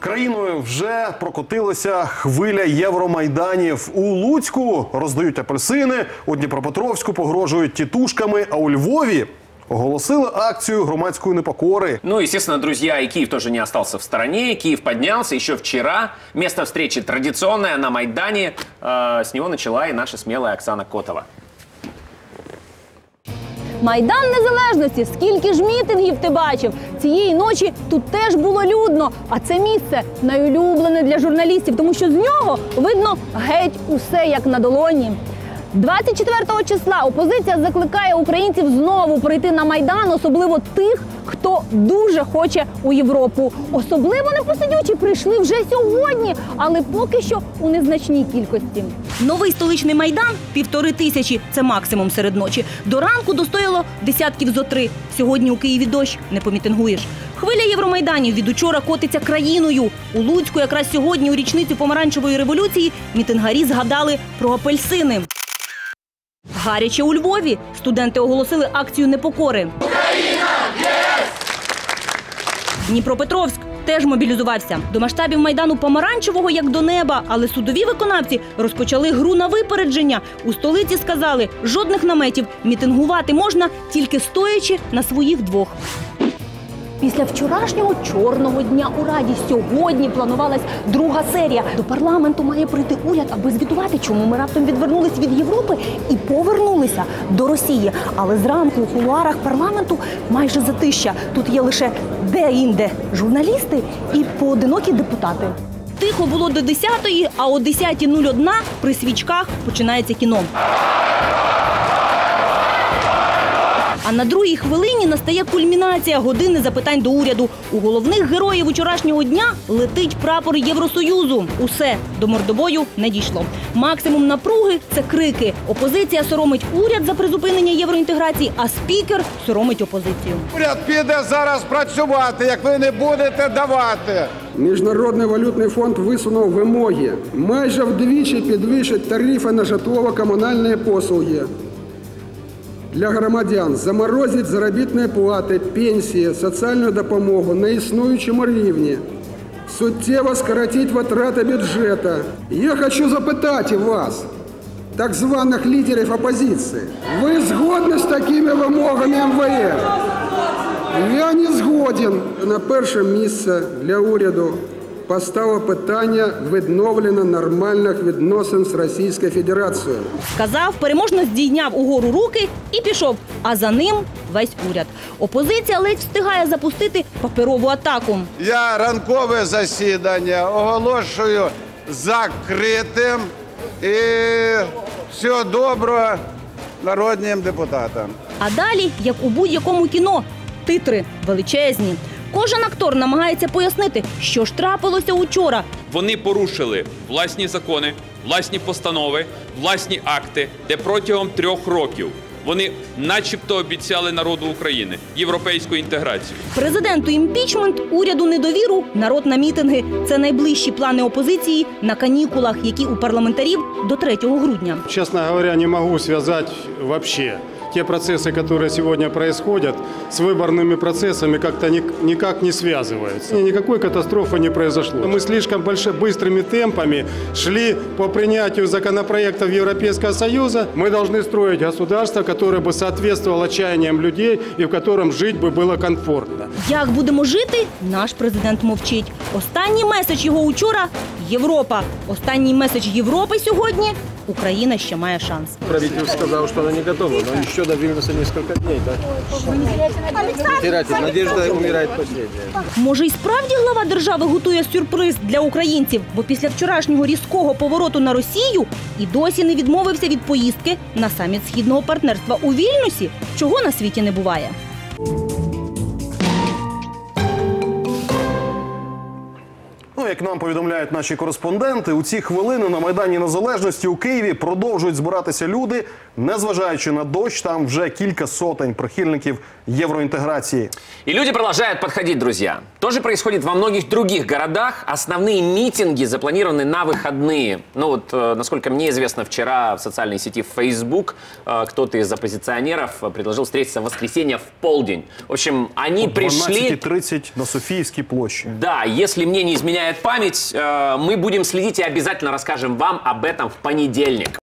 Країною вже прокотилася хвиля Євромайданів. У Луцьку роздають апельсини, у Дніпропетровську погрожують тітушками, а у Львові оголосили акцию громадской непокоры. Ну, естественно, друзья, и Киев тоже не остался в стороне. Киев поднялся еще вчера. Место встречи традиционное на Майдане. С него начала и наша смелая Оксана Котова. Майдан Незалежності. Скільки ж мітингів ти бачив? Цієї ночі тут теж було людно. А це місце найулюблене для журналістів, тому що з нього видно геть усе як на долоні. 24 числа опозиція закликає українців знову прийти на Майдан, особливо тих, хто дуже хоче у Європу. Особливо непосидючі прийшли вже сьогодні, але поки що у незначній кількості. Новий столичний Майдан – 1500 – це максимум серед ночі. До ранку достояло десятків зо 3. Сьогодні у Києві дощ, не помітингуєш. Хвиля Євромайданів від учора котиться країною. У Луцьку якраз сьогодні у річницю помаранчевої революції мітингарі згадали про апельсини. Гаряче у Львові. Студенти оголосили акцію непокори. Україна! Єс! Дніпропетровськ теж мобілізувався. До масштабів Майдану помаранчевого як до неба, але судові виконавці розпочали гру на випередження. У столиці сказали, жодних наметів, мітингувати можна тільки стоячи на своїх двох. Після вчорашнього чорного дня у Раді сьогодні планувалась друга серія. До парламенту має прийти уряд, аби звітувати, чому ми раптом відвернулись від Європи і повернулися до Росії. Але зранку у кулуарах парламенту майже затища. Тут є лише де-інде журналісти і поодинокі депутати. Тихо було до 10-ї, а о 10:01 при свічках починається кіно. А на другій хвилині настає кульмінація години запитань до уряду. У головних героїв вчорашнього дня летить прапор Євросоюзу. Усе, до мордобою не дійшло. Максимум напруги – це крики. Опозиція соромить уряд за призупинення євроінтеграції, а спікер соромить опозицію. Уряд піде зараз працювати, як ви не будете давати. Міжнародний валютний фонд висунув вимоги майже вдвічі підвищити тарифи на житлово-комунальні послуги. Для громадян заморозить заробітні плати, пенсії, соціальну допомогу на існуючому рівні, суттєво скоротить витрати бюджету. Я хочу запитати вас, так званих лідерів опозиції, ви згодні з такими вимогами МВФ? Я не згоден. На перше місце для уряду поставив питання відновлення нормальних відносин з Російською Федерацією. Сказав, переможно здійняв угору руки і пішов, а за ним весь уряд. Опозиція ледь встигає запустити паперову атаку. Я ранкове засідання оголошую закритим і всього доброго народним депутатам. А далі, як у будь-якому кіно, титри величезні. Кожен актор намагається пояснити, що ж трапилося учора. Вони порушили власні закони, власні постанови, власні акти, де протягом 3 років вони начебто обіцяли народу України європейську інтеграцію. Президенту імпічмент, уряду недовіру, народ на мітинги – це найближчі плани опозиції на канікулах, які у парламентарів до 3 грудня. Честно говоря, не могу связать вообще те процессы, которые сегодня происходят, с выборными процессами как-то никак не связываются. Никакой катастрофы не произошло. Мы слишком быстрыми темпами шли по принятию законопроектов Европейского Союза. Мы должны строить государство, которое бы соответствовало чаяниям людей и в котором жить бы было комфортно. Як будемо жити? Наш президент мовчить. Останній меседж його учора – Європа. Останній меседж Європи сьогодні – Україна ще має шанс. Правительство сказало, что она не готова, но еще до Вильнюса несколько дней, да? Теряйте, надежда умирает последняя. Може, і справді глава держави готує сюрприз для українців, бо після вчорашнього різкого повороту на Росію і досі не відмовився від поїздки на саміт Східного партнерства у Вільнюсі, чого на світі не буває. як нам повідомляють наші кореспонденти, у ці хвилини на Майдані Незалежності у Києві продовжують збиратися люди, незважаючи на дощ, там вже кілька сотень прихильників євроінтеграції. И люди продолжают подходить, друзья. То же происходит во многих других городах. Основные митинги запланированы на выходные. Ну вот, насколько мне известно, вчера в социальной сети Facebook кто-то из оппозиционеров предложил встретиться в воскресенье в полдень. В общем, они пришли... 12:30 на Софийской площади. Да, если мне не изменяет память, мы будем следить и обязательно расскажем вам об этом в понедельник.